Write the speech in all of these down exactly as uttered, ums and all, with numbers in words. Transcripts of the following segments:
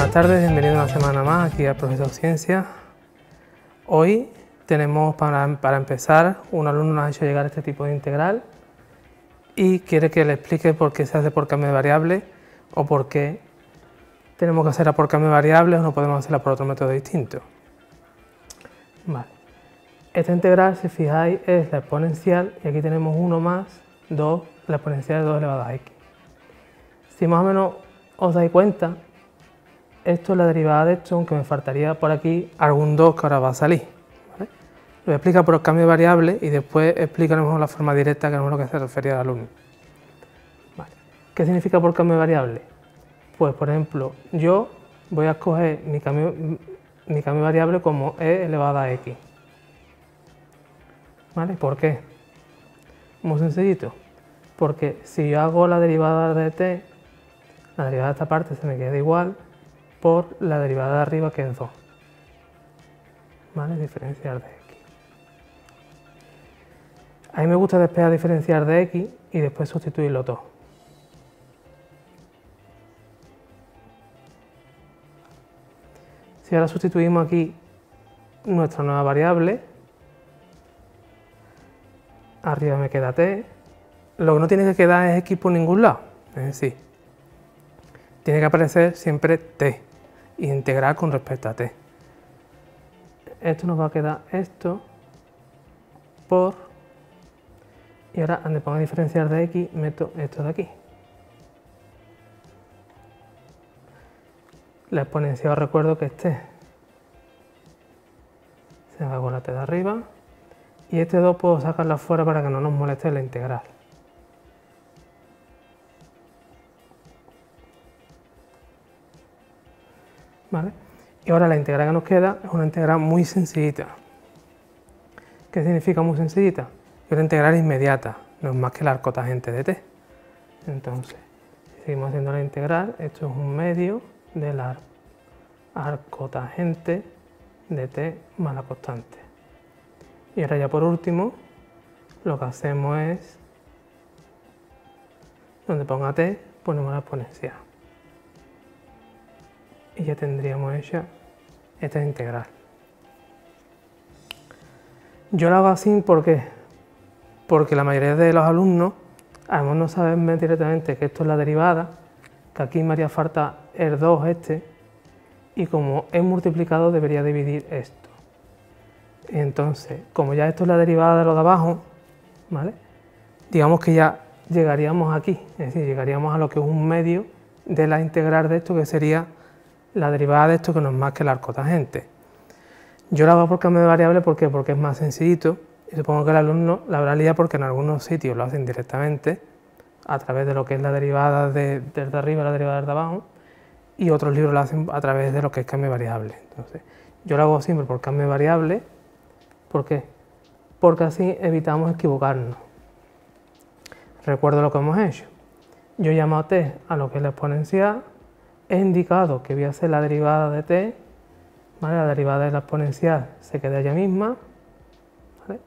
Buenas tardes, bienvenido una semana más aquí al Profesor Ciencia. Hoy tenemos para, para empezar, un alumno nos ha hecho llegar este tipo de integral y quiere que le explique por qué se hace por cambio de variable o por qué tenemos que hacerla por cambio de variables o no podemos hacerla por otro método distinto. Vale. Esta integral, si fijáis, es la exponencial y aquí tenemos uno más dos, la exponencial de dos elevado a x. Si más o menos os dais cuenta, esto es la derivada de esto, aunque me faltaría por aquí algún dos que ahora va a salir. ¿Vale? Lo voy a explicar por el cambio de variable y después explicaremos la forma directa, que no es lo que se refería al alumno. Vale. ¿Qué significa por cambio de variable? Pues, por ejemplo, yo voy a escoger mi cambio, mi cambio de variable como e elevado a x. ¿Vale? ¿Por qué? Muy sencillito. Porque si yo hago la derivada de t, la derivada de esta parte se me queda igual por la derivada de arriba, que es dos. ¿Vale? Diferenciar de x. A mí me gusta despejar diferenciar de x y después sustituirlo todo. Si ahora sustituimos aquí nuestra nueva variable, arriba me queda t, lo que no tiene que quedar es x por ningún lado, es decir, tiene que aparecer siempre t, y integrar con respecto a t. Esto nos va a quedar esto por, y ahora donde ponga diferenciar de x, meto esto de aquí. La exponencial, os recuerdo que es t. Se va con la t de arriba. Y este dos puedo sacarlo afuera para que no nos moleste la integral. ¿Vale? Y ahora la integral que nos queda es una integral muy sencillita. ¿Qué significa muy sencillita? Es una integral inmediata, no es más que el arco tangente de t. Entonces, si seguimos haciendo la integral, esto es un medio del arco tangente de t más la constante. Y ahora ya por último, lo que hacemos es, donde ponga t, ponemos la exponencial. Y ya tendríamos hecha esta integral. Yo lo hago así, ¿por qué? Porque la mayoría de los alumnos, además no saben ver directamente que esto es la derivada, que aquí me haría falta el dos este, y como es multiplicado debería dividir esto. Entonces, como ya esto es la derivada de lo de abajo, ¿vale? Digamos que ya llegaríamos aquí, es decir, llegaríamos a lo que es un medio de la integral de esto, que sería la derivada de esto, que no es más que el arco tangente. Yo lo hago por cambio de variable, ¿por qué? Porque es más sencillito, y supongo que el alumno la habrá liado porque en algunos sitios lo hacen directamente, a través de lo que es la derivada de, desde arriba y la derivada desde abajo, y otros libros lo hacen a través de lo que es cambio de variable. Entonces, yo lo hago siempre por cambio de variable. ¿Por qué? Porque así evitamos equivocarnos. Recuerdo lo que hemos hecho. Yo llamo a t a lo que es la exponencial, he indicado que voy a hacer la derivada de t, ¿vale? La derivada de la exponencial se queda ella misma, ¿vale?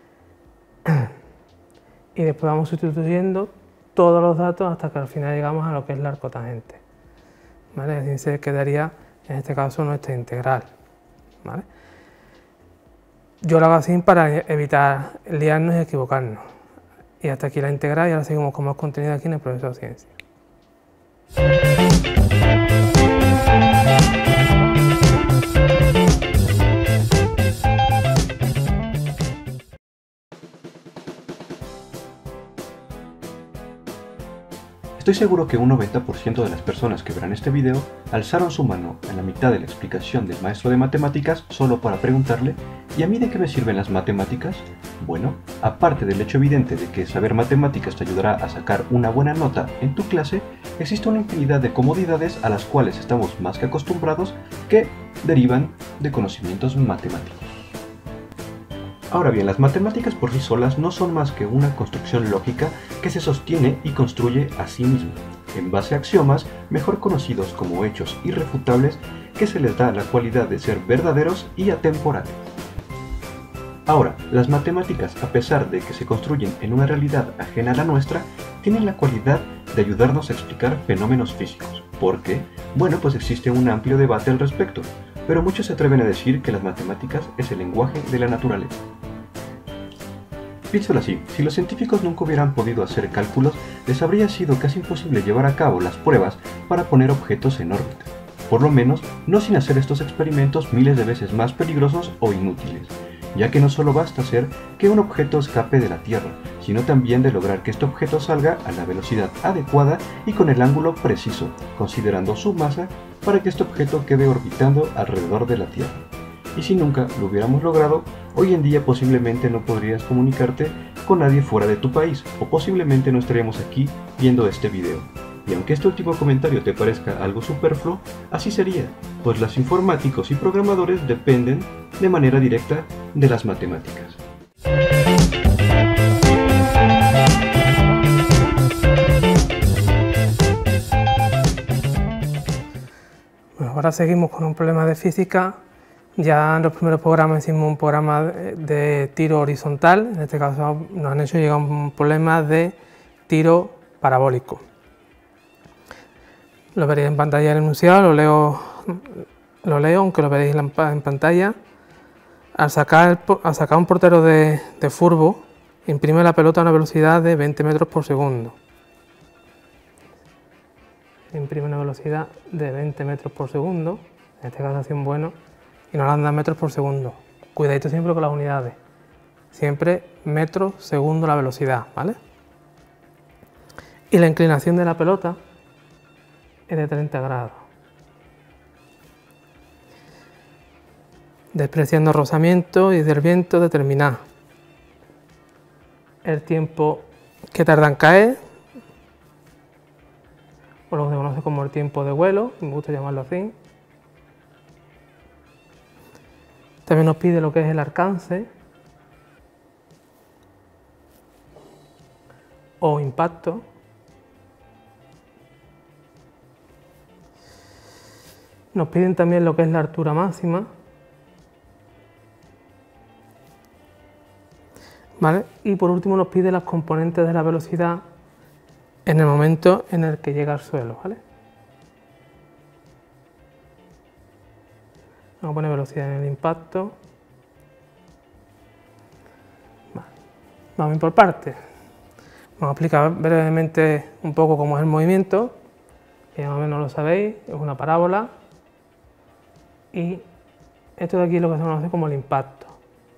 Y después vamos sustituyendo todos los datos hasta que al final llegamos a lo que es el arco tangente, ¿vale? Así se quedaría, en este caso, nuestra integral, ¿vale? Yo lo hago así para evitar liarnos y equivocarnos. Y hasta aquí la integral, y ahora seguimos con más contenido aquí en el Profesor Ciencia. Estoy seguro que un noventa por ciento de las personas que verán este video alzaron su mano en la mitad de la explicación del maestro de matemáticas solo para preguntarle: ¿y a mí de qué me sirven las matemáticas? Bueno, aparte del hecho evidente de que saber matemáticas te ayudará a sacar una buena nota en tu clase, existe una infinidad de comodidades a las cuales estamos más que acostumbrados que derivan de conocimientos matemáticos. Ahora bien, las matemáticas por sí solas no son más que una construcción lógica que se sostiene y construye a sí misma, en base a axiomas mejor conocidos como hechos irrefutables, que se les da la cualidad de ser verdaderos y atemporales. Ahora, las matemáticas, a pesar de que se construyen en una realidad ajena a la nuestra, tienen la cualidad de ayudarnos a explicar fenómenos físicos. ¿Por qué? Bueno, pues existe un amplio debate al respecto, pero muchos se atreven a decir que las matemáticas es el lenguaje de la naturaleza. Piénsalo así, si los científicos nunca hubieran podido hacer cálculos, les habría sido casi imposible llevar a cabo las pruebas para poner objetos en órbita. Por lo menos, no sin hacer estos experimentos miles de veces más peligrosos o inútiles, ya que no solo basta hacer que un objeto escape de la Tierra, sino también de lograr que este objeto salga a la velocidad adecuada y con el ángulo preciso, considerando su masa, para que este objeto quede orbitando alrededor de la Tierra. Y si nunca lo hubiéramos logrado, hoy en día posiblemente no podrías comunicarte con nadie fuera de tu país, o posiblemente no estaríamos aquí viendo este video. Y aunque este último comentario te parezca algo superfluo, así sería, pues los informáticos y programadores dependen de manera directa de las matemáticas. Bueno, ahora seguimos con un problema de física. Ya en los primeros programas hicimos un programa de, de tiro horizontal, en este caso nos han hecho llegar un problema de tiro parabólico. Lo veréis en pantalla el enunciado, lo leo, lo leo aunque lo veréis en, en pantalla. Al sacar, al sacar un portero de, de fútbol, imprime la pelota a una velocidad de veinte metros por segundo. Imprime una velocidad de veinte metros por segundo, en este caso hace un bueno, y nos anda metros por segundo. Cuidadito siempre con las unidades. Siempre metros segundo la velocidad, ¿vale? Y la inclinación de la pelota es de treinta grados. Despreciando rozamiento y del viento, determinar el tiempo que tarda en caer, o lo que se conoce como el tiempo de vuelo, me gusta llamarlo así. También nos pide lo que es el alcance o impacto. Nos piden también lo que es la altura máxima. ¿Vale? Y por último nos pide las componentes de la velocidad en el momento en el que llega al suelo, ¿vale? Vamos a poner velocidad en el impacto. Vale. Vamos a ir por partes. Vamos a explicar brevemente un poco cómo es el movimiento, que más o menos lo sabéis, es una parábola. Y esto de aquí es lo que se conoce como el impacto.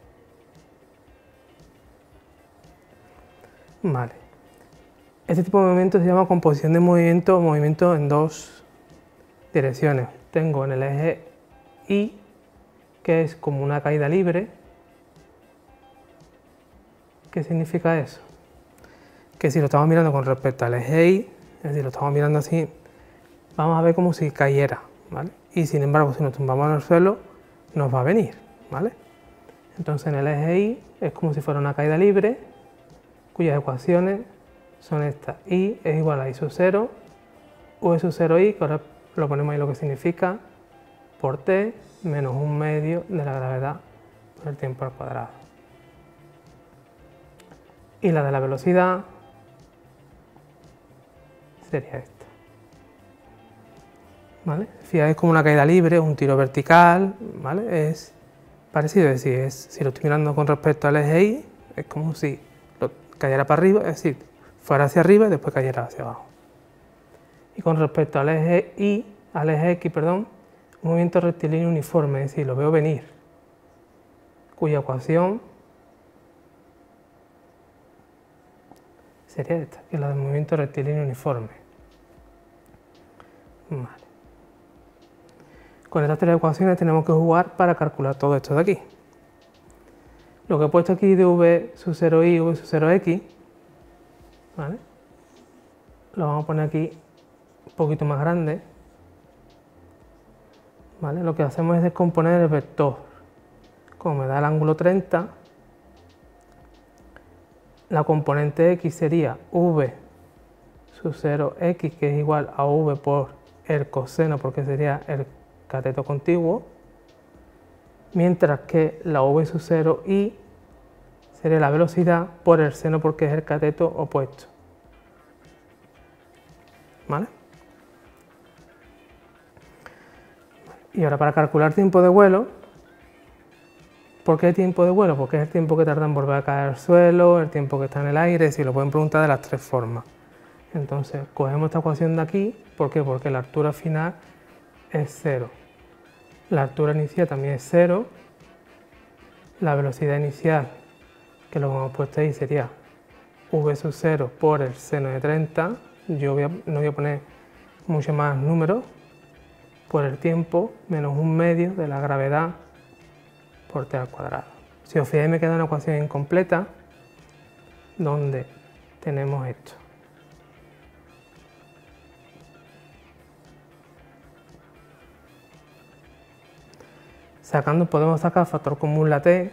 Vale. Este tipo de movimiento se llama composición de movimiento o movimiento en dos direcciones. Tengo en el eje Y, que es como una caída libre. ¿Qué significa eso? Que si lo estamos mirando con respecto al eje Y, es decir, lo estamos mirando así, vamos a ver como si cayera, ¿vale? Y sin embargo, si nos tumbamos en el suelo, nos va a venir, ¿vale? Entonces en el eje Y es como si fuera una caída libre, cuyas ecuaciones son estas. Y es igual a I sub cero, U sub cero I, que ahora lo ponemos ahí lo que significa, por T menos un medio de la gravedad por el tiempo al cuadrado. Y la de la velocidad sería esta. ¿Vale? Fijáis como una caída libre, un tiro vertical, ¿vale? Es parecido, es decir, es, si lo estoy mirando con respecto al eje Y, es como si lo cayera para arriba, es decir, fuera hacia arriba y después cayera hacia abajo. Y con respecto al eje Y, al eje X, perdón, un movimiento rectilíneo uniforme, es decir, lo veo venir, cuya ecuación sería esta, que es la del movimiento rectilíneo uniforme. Vale. Con estas tres ecuaciones tenemos que jugar para calcular todo esto de aquí. Lo que he puesto aquí de V sub cero I, V sub cero X, ¿vale? Lo vamos a poner aquí un poquito más grande. ¿Vale? Lo que hacemos es descomponer el vector. Como me da el ángulo treinta, la componente X sería V sub cero X, que es igual a V por el coseno, porque sería el cateto contiguo, mientras que la V sub cero I sería la velocidad por el seno, porque es el cateto opuesto. ¿Vale? Y ahora para calcular tiempo de vuelo, ¿por qué tiempo de vuelo? Porque es el tiempo que tarda en volver a caer al suelo, el tiempo que está en el aire, si lo pueden preguntar de las tres formas. Entonces, cogemos esta ecuación de aquí, ¿por qué? Porque la altura final es cero. La altura inicial también es cero. La velocidad inicial, que lo que hemos puesto ahí, sería v sub cero por el seno de treinta. Yo voy a, no voy a poner mucho más números, por el tiempo menos un medio de la gravedad por t al cuadrado. Si os fijáis, me queda una ecuación incompleta donde tenemos esto. Sacando, podemos sacar factor común la t.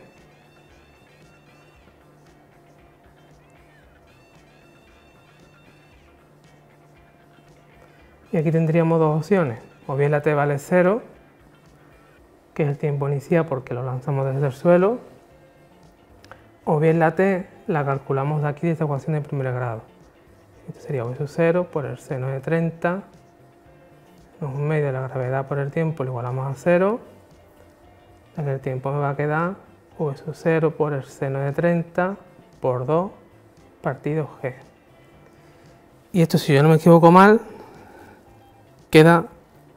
Y aquí tendríamos dos opciones. O bien la t vale cero, que es el tiempo inicial porque lo lanzamos desde el suelo, o bien la t la calculamos de aquí de esta ecuación de primer grado. Esto sería v sub cero por el seno de treinta, menos un medio de la gravedad por el tiempo, lo igualamos a cero. En el tiempo me va a quedar v sub cero por el seno de treinta por dos partido g. Y esto, si yo no me equivoco mal, queda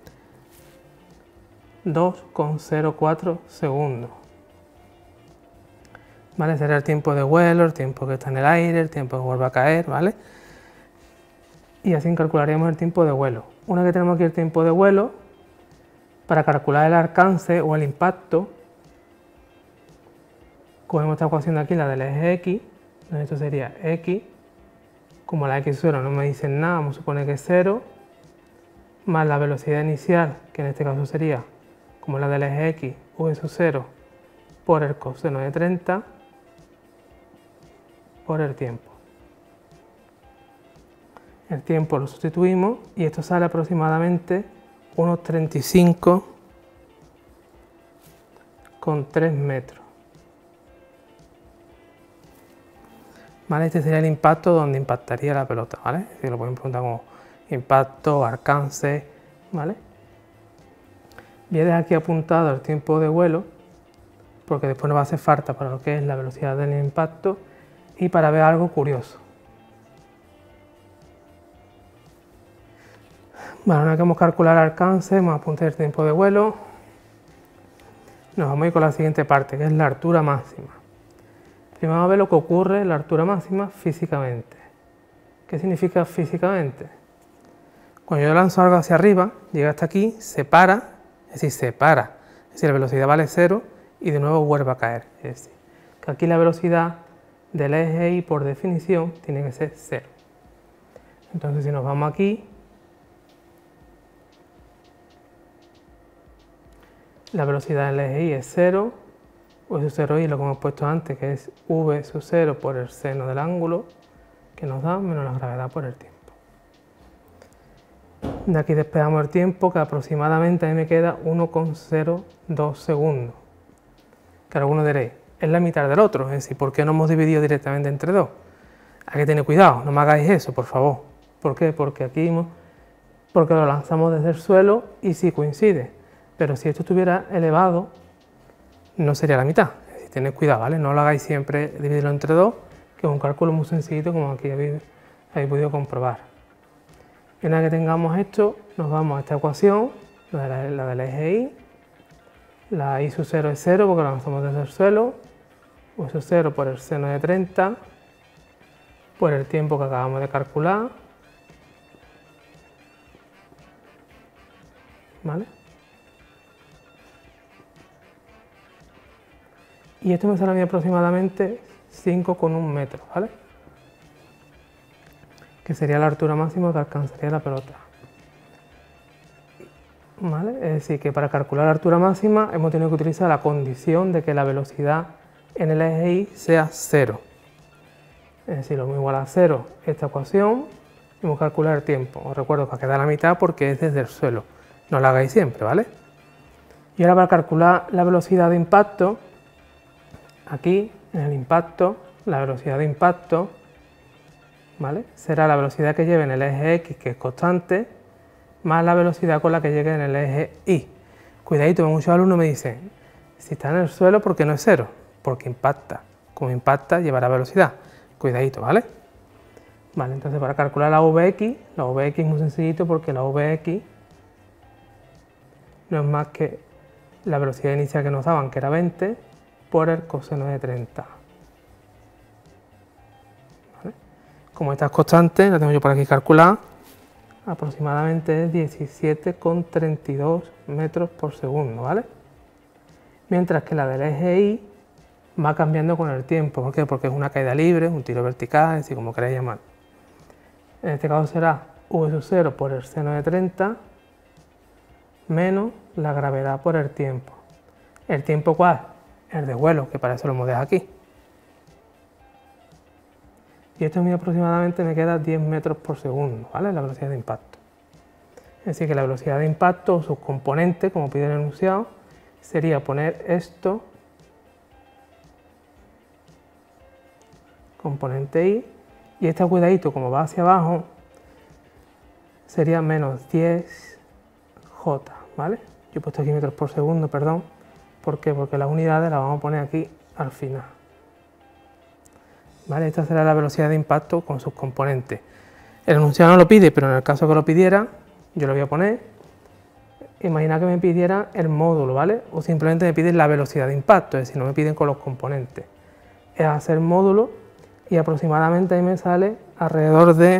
dos coma cero cuatro segundos. ¿Vale? Será el tiempo de vuelo, el tiempo que está en el aire, el tiempo que vuelve a caer, ¿vale? Y así calcularíamos el tiempo de vuelo. Una vez que tenemos aquí el tiempo de vuelo, para calcular el alcance o el impacto, cogemos esta ecuación de aquí, la del eje x, donde esto sería x, como la x cero no me dicen nada, vamos a suponer que es cero, más la velocidad inicial, que en este caso sería, como la del eje x, v sub cero, por el coseno de treinta, por el tiempo. El tiempo lo sustituimos y esto sale aproximadamente unos treinta y cinco coma tres metros. ¿Vale? Este sería el impacto donde impactaría la pelota, ¿vale? Si lo pueden preguntar como impacto, alcance, ¿vale? Voy a dejar aquí apuntado el tiempo de vuelo, porque después nos va a hacer falta para lo que es la velocidad del impacto y para ver algo curioso. Bueno, ahora que hemos calculado el alcance, vamos a apuntar el tiempo de vuelo. Nos vamos a ir con la siguiente parte, que es la altura máxima. Primero vamos a ver lo que ocurre en la altura máxima físicamente. ¿Qué significa físicamente? Cuando yo lanzo algo hacia arriba, llega hasta aquí, se para, es decir, se para. Es decir, la velocidad vale cero y de nuevo vuelve a caer. Es decir, que aquí la velocidad del eje y por definición tiene que ser cero. Entonces, si nos vamos aquí, la velocidad del eje y es cero, v sub cero y lo que hemos puesto antes, que es v sub cero por el seno del ángulo, que nos da menos la gravedad por el tiempo. De aquí despejamos el tiempo, que aproximadamente a mí me queda uno coma cero dos segundos. Que algunos diréis, es la mitad del otro, es decir, ¿por qué no hemos dividido directamente entre dos? Hay que tener cuidado, no me hagáis eso, por favor. ¿Por qué? Porque aquí porque lo lanzamos desde el suelo y sí coincide. Pero si esto estuviera elevado, no sería la mitad. Es decir, tened cuidado, ¿vale? No lo hagáis siempre dividirlo entre dos, que es un cálculo muy sencillito, como aquí habéis, habéis podido comprobar. Y una vez que tengamos esto, nos vamos a esta ecuación, la, de la, la del eje y. La y sub cero es cero porque la lanzamos desde el suelo. V sub cero por el seno de treinta, por el tiempo que acabamos de calcular. ¿Vale? Y esto me sale a mí aproximadamente cinco coma uno metros, ¿vale? Que sería la altura máxima que alcanzaría la pelota. ¿Vale? Es decir, que para calcular la altura máxima hemos tenido que utilizar la condición de que la velocidad en el eje y sea cero. Es decir, lo mismo igual a cero esta ecuación, y hemos calculado el tiempo. Os recuerdo que queda a la mitad porque es desde el suelo. No lo hagáis siempre, ¿vale? Y ahora para calcular la velocidad de impacto, aquí en el impacto, la velocidad de impacto, ¿vale? Será la velocidad que lleve en el eje X, que es constante, más la velocidad con la que llegue en el eje Y. Cuidadito, muchos alumnos me dicen, si está en el suelo, ¿por qué no es cero? Porque impacta. Como impacta, llevará velocidad. Cuidadito, ¿vale? Vale, entonces para calcular la V X, la V X es muy sencillito porque la V X no es más que la velocidad inicial que nos daban, que era veinte, por el coseno de treinta. ¿Vale? Como esta es constante, la tengo yo por aquí calculada, aproximadamente es diecisiete coma treinta y dos metros por segundo, ¿vale? Mientras que la del eje Y va cambiando con el tiempo. ¿Por qué? Porque es una caída libre, un tiro vertical, así como queráis llamar. En este caso será V sub cero por el seno de treinta menos la gravedad por el tiempo. ¿El tiempo cuál? El de vuelo, que para eso lo hemos dejado aquí. Y esto a mí aproximadamente me queda diez metros por segundo, ¿vale? La velocidad de impacto. Es decir, que la velocidad de impacto o sus componentes, como pide el enunciado, sería poner esto, componente Y, y este cuidadito, como va hacia abajo, sería menos diez J, ¿vale? Yo he puesto aquí metros por segundo, perdón. ¿Por qué? Porque las unidades las vamos a poner aquí al final. ¿Vale? Esta será la velocidad de impacto con sus componentes. El enunciado no lo pide, pero en el caso que lo pidiera, yo lo voy a poner. Imagina que me pidiera el módulo, ¿vale? O simplemente me piden la velocidad de impacto, es decir, no me piden con los componentes. Es hacer módulo y aproximadamente ahí me sale alrededor de...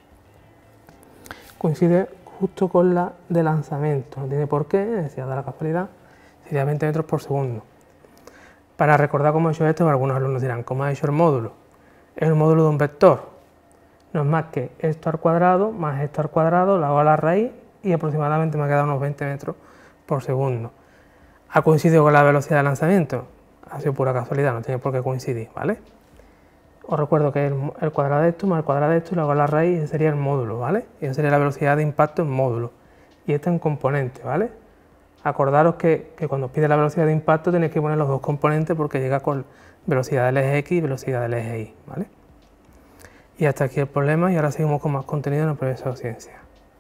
coincide justo con la de lanzamiento, no tiene por qué, decía da la casualidad, sería veinte metros por segundo. Para recordar cómo he hecho esto, algunos alumnos dirán, ¿cómo ha hecho el módulo? Es el módulo de un vector, no es más que esto al cuadrado más esto al cuadrado, lo hago a la raíz y aproximadamente me ha quedado unos veinte metros por segundo. ¿Ha coincidido con la velocidad de lanzamiento? Ha sido pura casualidad, no tiene por qué coincidir, ¿vale? Os recuerdo que el, el cuadrado de esto más el cuadrado de esto lo hago a la raíz, ese sería el módulo, ¿vale? Y esa sería la velocidad de impacto en módulo. Y esta en componente, ¿vale? Acordaros que, que cuando os pide la velocidad de impacto tenéis que poner los dos componentes porque llega con velocidad del eje X y velocidad del eje Y, ¿vale? Y hasta aquí el problema y ahora seguimos con más contenido en el profesor Ciencia.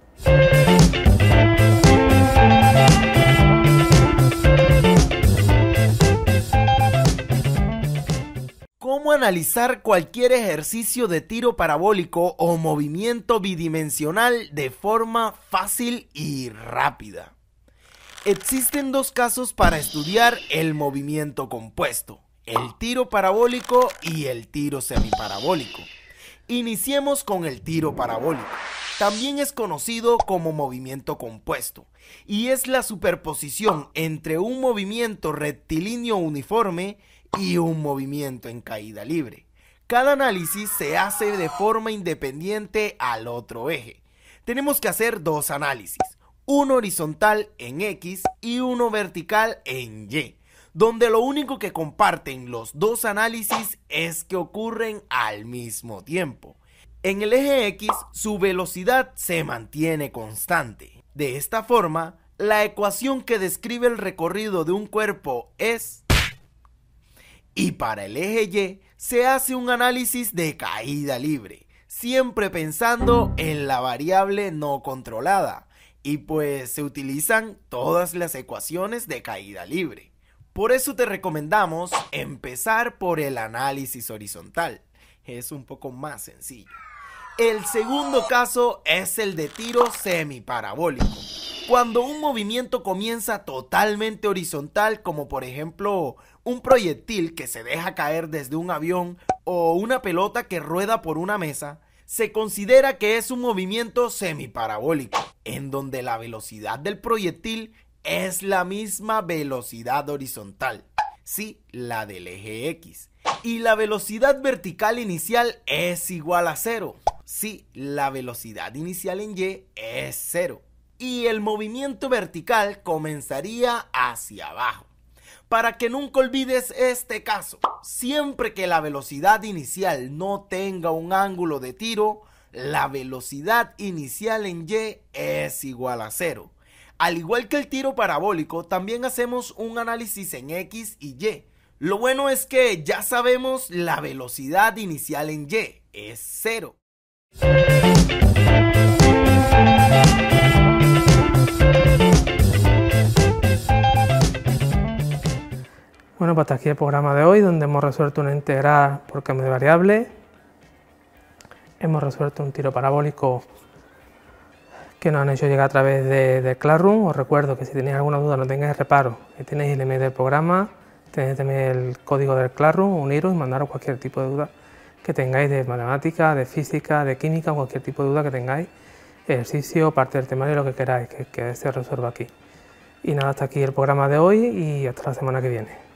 ¿Cómo analizar cualquier ejercicio de tiro parabólico o movimiento bidimensional de forma fácil y rápida? Existen dos casos para estudiar el movimiento compuesto, el tiro parabólico y el tiro semiparabólico. Iniciemos con el tiro parabólico. También es conocido como movimiento compuesto y es la superposición entre un movimiento rectilíneo uniforme y un movimiento en caída libre. Cada análisis se hace de forma independiente al otro eje. Tenemos que hacer dos análisis, uno horizontal en X y uno vertical en Y, donde lo único que comparten los dos análisis es que ocurren al mismo tiempo. En el eje X, su velocidad se mantiene constante. De esta forma, la ecuación que describe el recorrido de un cuerpo es... Y para el eje Y, se hace un análisis de caída libre, siempre pensando en la variable no controlada, y pues se utilizan todas las ecuaciones de caída libre. Por eso te recomendamos empezar por el análisis horizontal, es un poco más sencillo. El segundo caso es el de tiro semiparabólico. Cuando un movimiento comienza totalmente horizontal, como por ejemplo un proyectil que se deja caer desde un avión o una pelota que rueda por una mesa, se considera que es un movimiento semiparabólico, en donde la velocidad del proyectil es la misma velocidad horizontal, sí, la del eje X, y la velocidad vertical inicial es igual a cero, sí, la velocidad inicial en Y es cero. Y el movimiento vertical comenzaría hacia abajo. Para que nunca olvides este caso, siempre que la velocidad inicial no tenga un ángulo de tiro, la velocidad inicial en Y es igual a cero. Al igual que el tiro parabólico, también hacemos un análisis en X y Y. Lo bueno es que ya sabemos la velocidad inicial en Y es cero. Bueno, pues hasta aquí el programa de hoy, donde hemos resuelto una integral por cambio de variable. Hemos resuelto un tiro parabólico que nos han hecho llegar a través de, de Classroom. Os recuerdo que si tenéis alguna duda no tengáis reparo, tenéis el email del programa, tenéis también el código del Classroom, uniros y mandaros cualquier tipo de duda que tengáis de matemática, de física, de química, cualquier tipo de duda que tengáis, ejercicio, parte del temario, lo que queráis que, que se resuelva aquí. Y nada, hasta aquí el programa de hoy y hasta la semana que viene.